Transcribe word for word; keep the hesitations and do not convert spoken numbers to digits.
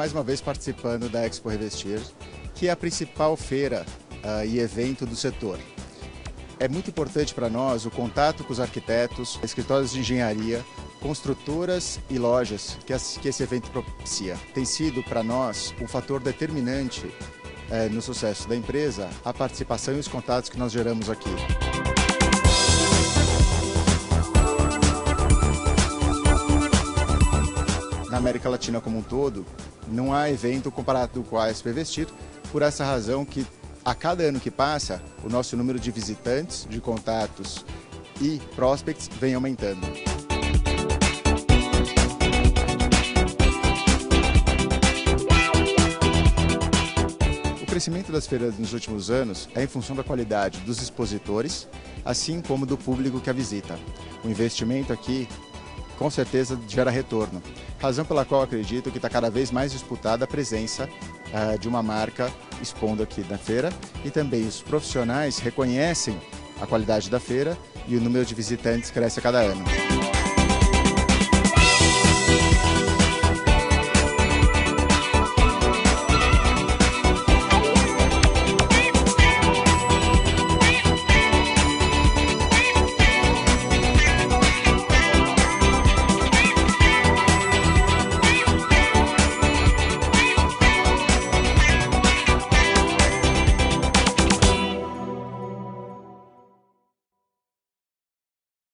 mais uma vez participando da Expo Revestir, que é a principal feira uh, e evento do setor. É muito importante para nós o contato com os arquitetos, escritórios de engenharia, construtoras e lojas que esse evento propicia. Tem sido para nós um fator determinante uh, no sucesso da empresa a participação e os contatos que nós geramos aqui. Na América Latina como um todo, não há evento comparado com a Expo Revestir, por essa razão que a cada ano que passa, o nosso número de visitantes, de contatos e prospects vem aumentando. O crescimento das feiras nos últimos anos é em função da qualidade dos expositores, assim como do público que a visita. O investimento aqui com certeza gera retorno, razão pela qual acredito que está cada vez mais disputada a presença uh, de uma marca expondo aqui na feira, e também os profissionais reconhecem a qualidade da feira e o número de visitantes cresce a cada ano.